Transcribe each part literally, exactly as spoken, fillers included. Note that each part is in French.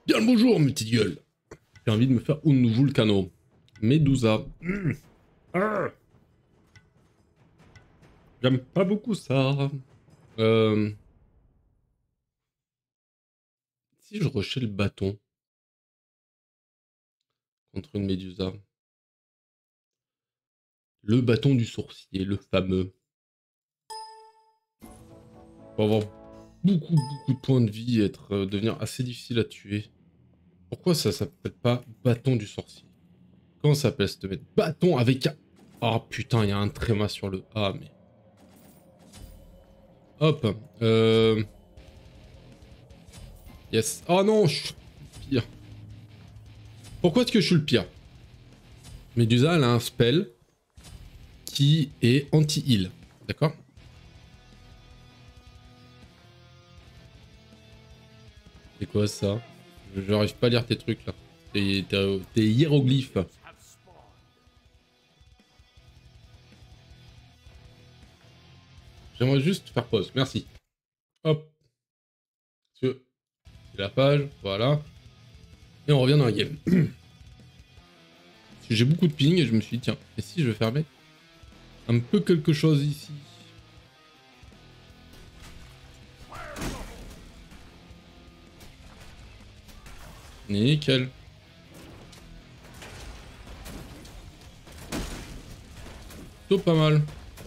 Bien le bonjour, mes petites gueules. J'ai envie de me faire un vulcano. Medusa. Mmh. Ah. J'aime pas beaucoup ça. Euh... Si je rushais le bâton contre une Médusa. Le bâton du sourcier, le fameux. Pour avoir beaucoup, beaucoup de points de vie et être, euh, devenir assez difficile à tuer. Pourquoi ça s'appelle pas bâton du sorcier? Comment ça s'appelle cette bête? Bâton avec un... Oh putain, il y a un tréma sur le A, mais... Hop. Euh... Yes. Oh non, je suis le pire. Pourquoi est-ce que je suis le pire? Médusa, elle a un spell qui est anti-heal. D'accord? C'est quoi ça? J'arrive pas à lire tes trucs là. Tes, tes, tes hiéroglyphes. J'aimerais juste faire pause. Merci. Hop. C'est la page. Voilà. Et on revient dans la game. J'ai beaucoup de ping et je me suis dit, tiens, et si je fermais un peu quelque chose ici? Nickel. Plutôt pas mal.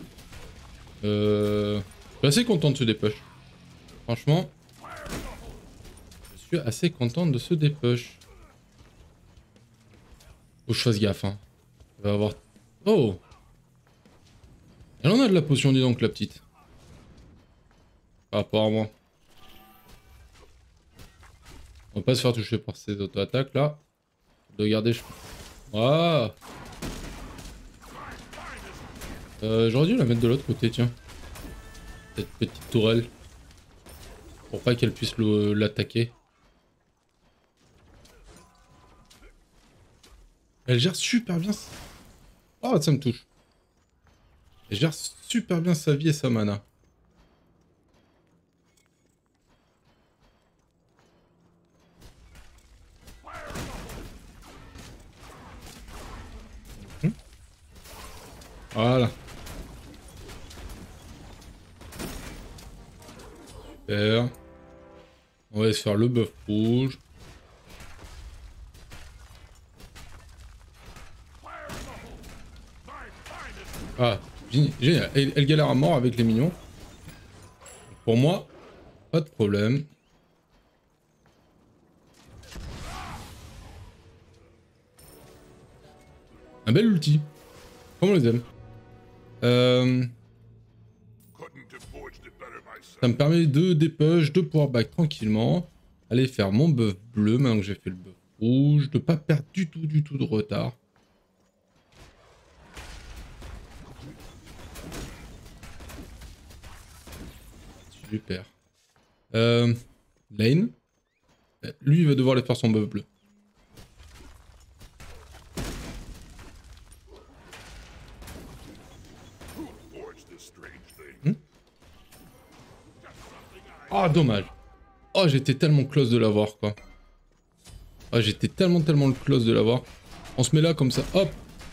Euh... Je suis assez content de ce dépush. Franchement, je suis assez content de ce dépush. Faut que je fasse gaffe, hein. Elle va avoir... Oh! Elle en a de la potion, dis donc, la petite. Par rapport à moi. On va pas se faire toucher par ces auto-attaques, là. De garder... Ah! Euh, J'aurais dû la mettre de l'autre côté, tiens. Cette petite tourelle. Pour pas qu'elle puisse l'attaquer. Elle gère super bien... Oh, ça me touche. Elle gère super bien sa vie et sa mana. Mmh. Voilà. Super. On va se faire le buff rouge. Ah, génial. Elle, elle galère à mort avec les minions. Pour moi, pas de problème. Un bel ulti. Comme on les aime. Euh... Ça me permet de dépush, de pouvoir back tranquillement. Aller faire mon buff bleu maintenant que j'ai fait le buff rouge. De pas perdre du tout, du tout de retard. Super. Euh... Lane. Lui, il va devoir aller faire son buff bleu. Hmm. Oh, dommage. Oh, j'étais tellement close de l'avoir, quoi. Oh, j'étais tellement, tellement close de l'avoir. On se met là, comme ça. Hop.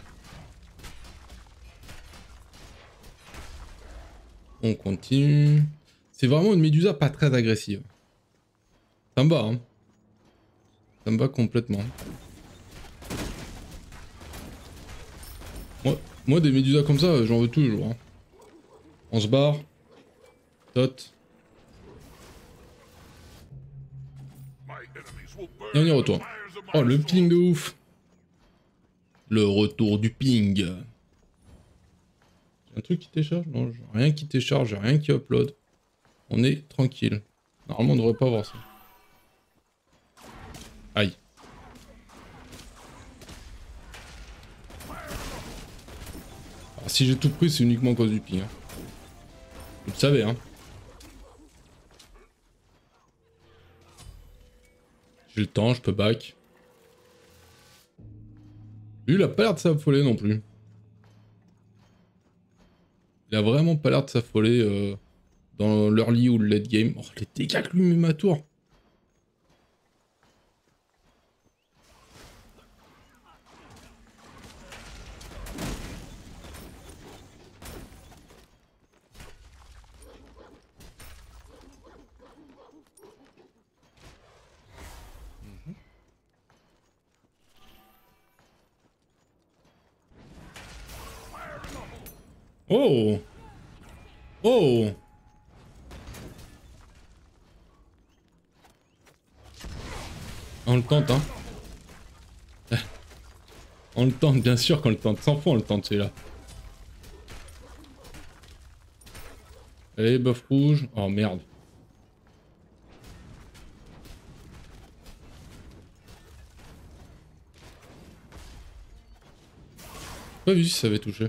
On continue. C'est vraiment une Médusa pas très agressive. Ça me va, hein. Ça me va complètement. Moi, moi des Médusas comme ça, j'en veux toujours. Hein. On se barre. Tot. Et on y retourne. Oh, le ping de ouf. Le retour du ping. J'ai un truc qui télécharge? Non, j'ai rien qui télécharge, j'ai rien qui upload. On est tranquille. Normalement, on devrait pas voir ça. Aïe. Alors, si j'ai tout pris, c'est uniquement à cause du ping. Hein. Vous le savez, hein. J'ai le temps, je peux back. Lui, il a pas l'air de s'affoler non plus. Il a vraiment pas l'air de s'affoler euh, dans l'early ou le late game. Oh, les dégâts que lui met ma tour. Oh! Oh! On le tente, hein. On le tente, bien sûr qu'on le tente. Sans fois on le tente, celui-là. Allez, buff rouge. Oh, merde. Pas vu si ça avait touché.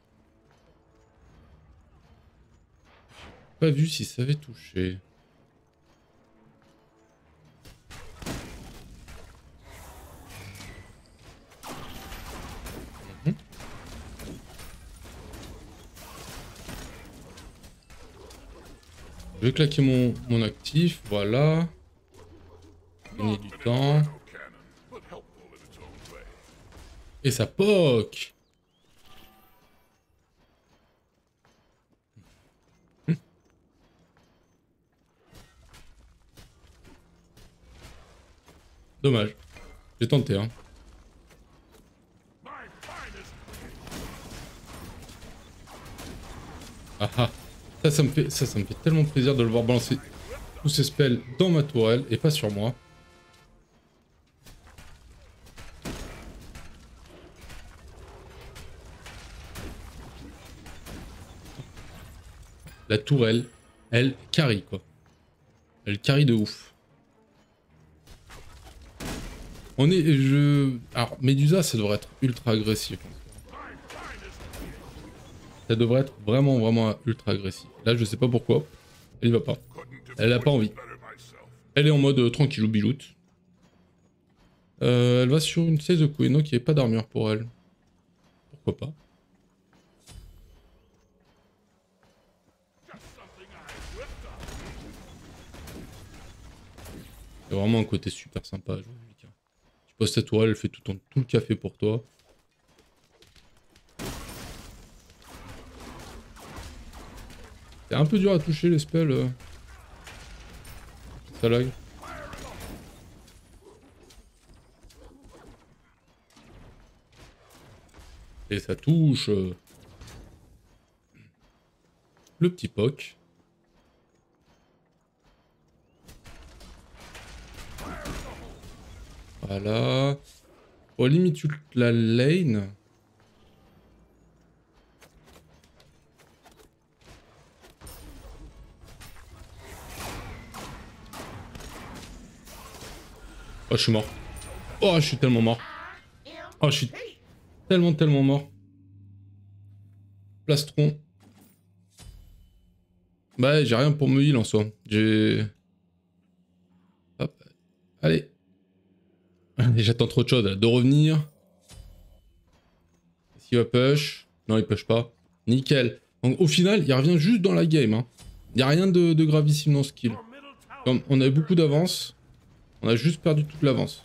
Pas vu si ça avait touché. Mhm. Je vais claquer mon, mon actif, voilà. Gagner du temps. Et ça poque. Dommage. J'ai tenté, hein. Ah ah. Ça, ça me fait, ça, ça me fait tellement plaisir de le voir balancer tous ces spells dans ma tourelle et pas sur moi. La tourelle, elle carry, quoi. Elle carry de ouf. On est... Je... Alors, Medusa, ça devrait être ultra agressif. Ça devrait être vraiment, vraiment ultra agressif. Là, je sais pas pourquoi. Elle y va pas. Elle a pas envie. Elle est en mode euh, tranquillou biloute. Euh, elle va sur une seize de Kueno qui n'avait pas d'armure pour elle. Pourquoi pas. C'est vraiment un côté super sympa à jouer avec. Tu poses ta tourelle, elle fait tout, ton, tout le café pour toi. C'est un peu dur à toucher les spells. Euh... Ça lag. Et ça touche. Euh... Le petit poc. Voilà. Bon, limite toute la lane. Oh, je suis mort. Oh, je suis tellement mort. Oh, je suis tellement, tellement mort. Plastron. Bah, j'ai rien pour me heal en soi. J'ai... Hop. Allez. J'attends trop de choses, là. De revenir. Est-ce qu'il va push? Non, il push pas. Nickel. Donc, au final, il revient juste dans la game. Hein. Il n'y a rien de, de gravissime dans ce kill. Comme on avait beaucoup d'avance, on a juste perdu toute l'avance.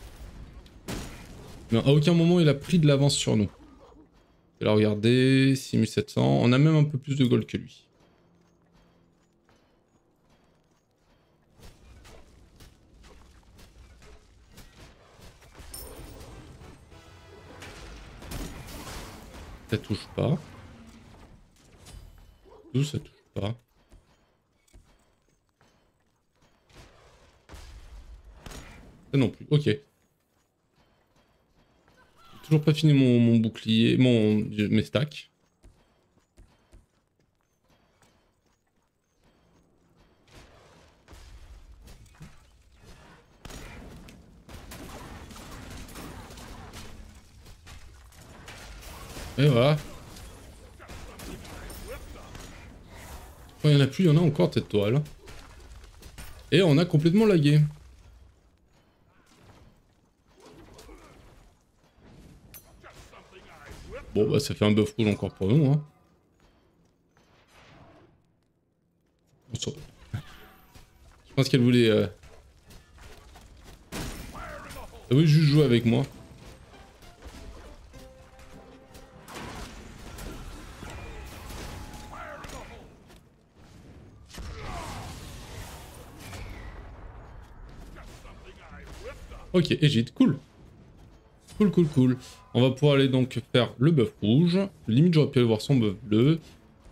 Mais à aucun moment, il a pris de l'avance sur nous. Et là, regardez, six mille sept cents. On a même un peu plus de gold que lui. Ça touche pas. Tout ça touche pas. Ça non plus. Ok. J'ai toujours pas fini mon, mon bouclier, mon mes stacks. Et voilà. Quand il y en a plus, il y en a encore cette toile. Et on a complètement lagué. Bon bah ça fait un buff rouge encore pour nous. Hein. Je pense qu'elle voulait... Euh... Elle voulait juste jouer avec moi. Ok, Égide, cool. Cool, cool, cool. On va pouvoir aller donc faire le bœuf rouge. Limite, j'aurais pu aller voir son bœuf bleu.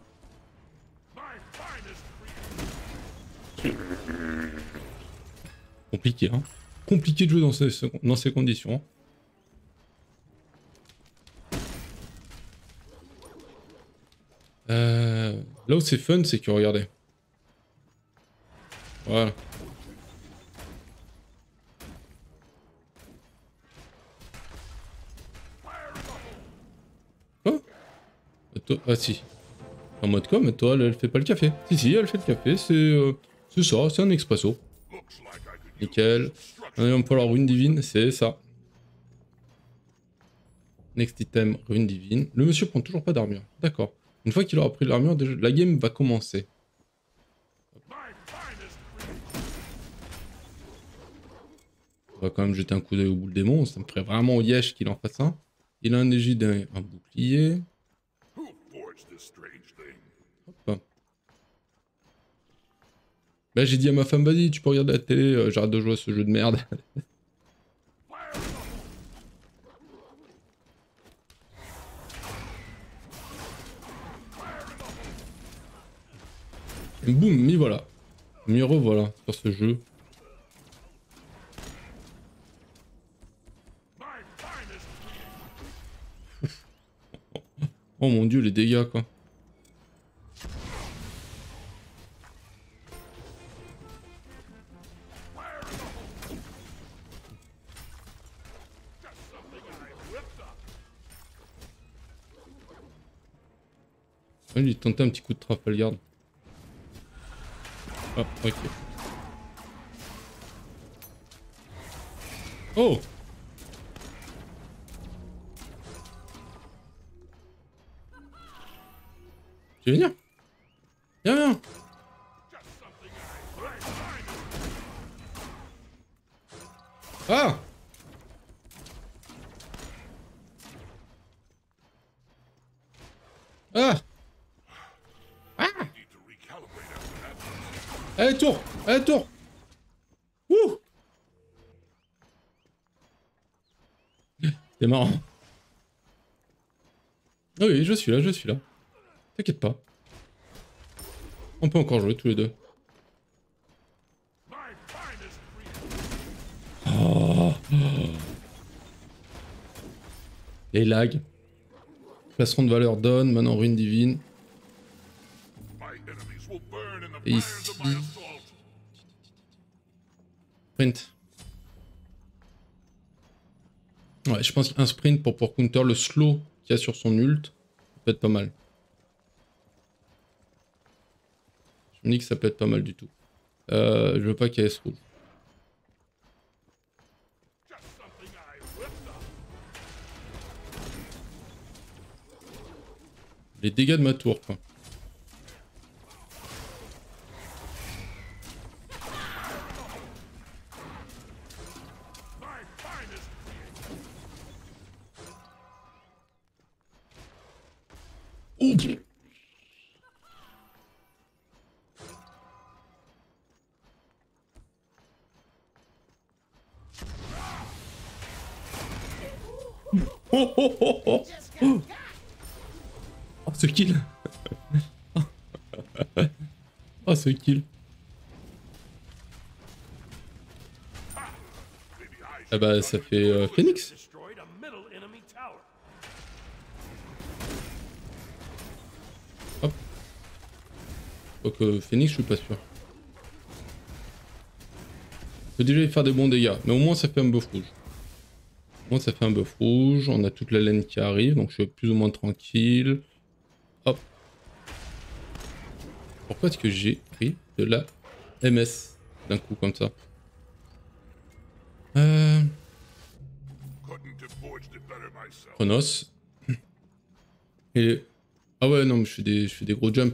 Compliqué, hein. Compliqué de jouer dans ces, dans ces conditions. Euh, là où c'est fun, c'est que regardez. Voilà. Quoi? Ah si. En mode com, toi, elle, elle fait pas le café. Si, si, elle fait le café, c'est euh, c'est ça, c'est un expresso. Nickel. On est pour la rune divine, c'est ça. Next item, rune divine. Le monsieur prend toujours pas d'armure. D'accord. Une fois qu'il aura pris l'armure, la game va commencer. On va quand même jeter un coup d'œil au boule démon. Ça me ferait vraiment yesh qu'il en fasse un. Il a un égide, un, un bouclier. Hop. Bah j'ai dit à ma femme, vas-y, tu peux regarder la télé, euh, j'arrête de jouer à ce jeu de merde. Et boum, m'y voilà. M'y revoilà sur ce jeu. Oh mon dieu, les dégâts quoi. Ah, il tentait un petit coup de Trafalgar. Ah, ok. Oh! Tu veux venir? Viens, viens! Ah! Ah! Ah! Allez, tour! Allez, tour! Ouh! C'est marrant. Ah oui, je suis là, je suis là. T'inquiète pas. On peut encore jouer tous les deux. Oh. Les lags. Plastron de valeur donne, maintenant rune divine. Et ici... Sprint. Ouais, je pense qu'un sprint pour, pour counter le slow qu'il y a sur son ult, ça peut être pas mal. Je me dis que ça peut être pas mal du tout. Euh, je veux pas qu'il y ait S rouge. Les dégâts de ma tour, quoi. Oh. Oh oh oh oh oh. Oh ce kill. Oh ce kill. Ah bah ça fait euh, Phoenix. Hop. Donc Phoenix je suis pas sûr. Je peux déjà y faire des bons dégâts, mais au moins ça fait un buff rouge. Au moins ça fait un buff rouge, on a toute la laine qui arrive, donc je suis plus ou moins tranquille. Hop. Pourquoi est-ce que j'ai pris de la M S d'un coup comme ça? Euh... Chronos. Et... Ah ouais, non, mais je fais des, je fais des gros jumps.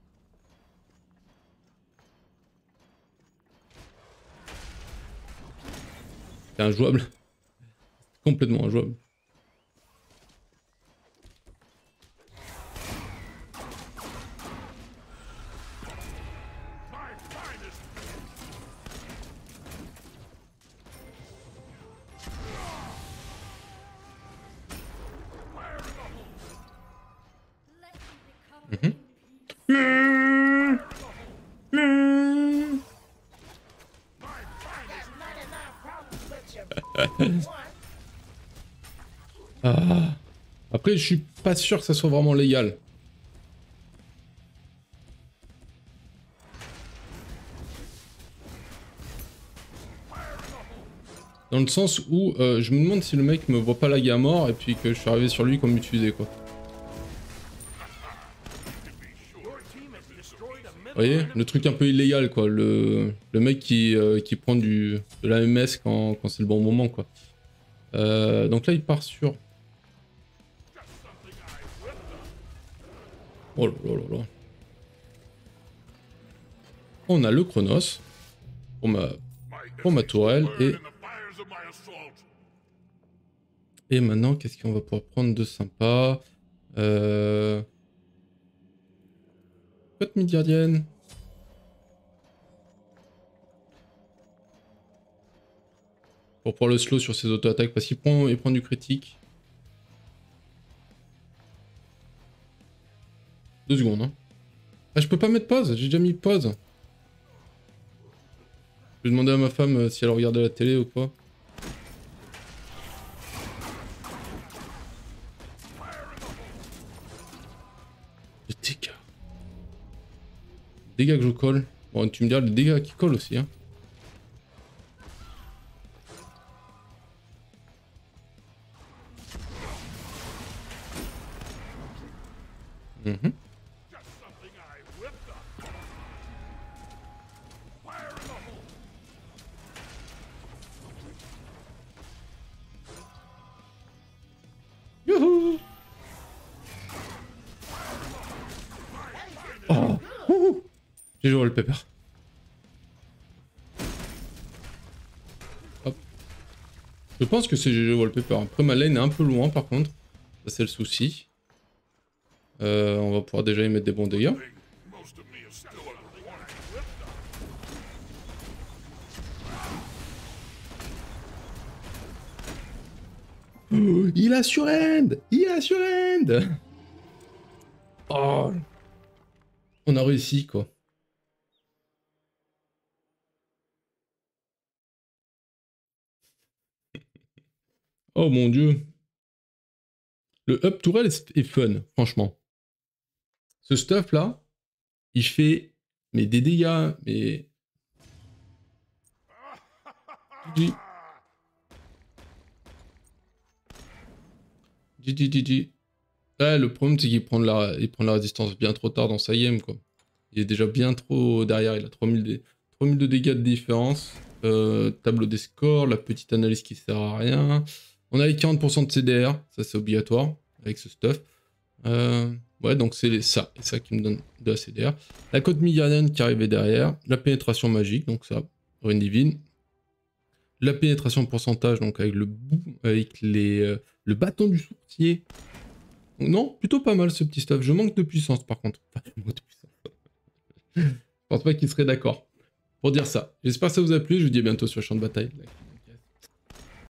C'est injouable. Complètement injouable. Mmh. Mmh. Ah. Après, je suis pas sûr que ça soit vraiment légal. Dans le sens où euh, je me demande si le mec me voit pas laguer à mort et puis que je suis arrivé sur lui comme utilisé quoi. Vous voyez, le truc un peu illégal quoi, le, le mec qui, euh, qui prend du, de la M S quand, quand c'est le bon moment quoi. Euh, donc là il part sur... Oh là là là là. On a le Chronos pour ma, pour ma tourelle et... Et maintenant qu'est-ce qu'on va pouvoir prendre de sympa euh... Côte Midgardienne. Pour pouvoir le slow sur ses auto-attaques parce qu'il prend, il prend du critique. Deux secondes, hein. Ah, je peux pas mettre pause, j'ai déjà mis pause. Je vais demander à ma femme euh, si elle regardait la télé ou quoi. Les dégâts. Les dégâts que je colle. Bon, tu me diras les dégâts qui collent aussi, hein. Mm-hmm. Youhou. Oh. Ouh. J'ai joué le pepper. Hop. Je pense que c'est G G Wallpaper. Après ma lane est un peu loin par contre. Ça c'est le souci. Euh, on va pouvoir déjà y mettre des bons dégâts. Oh, il a surend. Il a surend. Oh. On a réussi quoi. Oh mon dieu. Le up tourelle est fun, franchement. Ce stuff là, il fait mais des dégâts, mais... G G. G G G. Ouais, le problème c'est qu'il prend, de la... il prend de la résistance bien trop tard dans sa game quoi. Il est déjà bien trop derrière, il a trois mille de, trois mille de dégâts de différence. Euh, tableau des scores, la petite analyse qui sert à rien. On a les quarante pour cent de C D R, ça c'est obligatoire avec ce stuff. Euh, ouais, donc c'est ça, et ça qui me donne de la C D R. La côte Midgardienne qui arrivait derrière, la pénétration magique, donc ça, ruine divine. La pénétration pourcentage, donc avec le bout, avec les, euh, le bâton du sourcier. Donc, non, plutôt pas mal ce petit stuff. Je manque de puissance par contre. Enfin, je manque de puissance. Je pense pas qu'il serait d'accord pour dire ça. J'espère que ça vous a plu, je vous dis à bientôt sur le champ de bataille.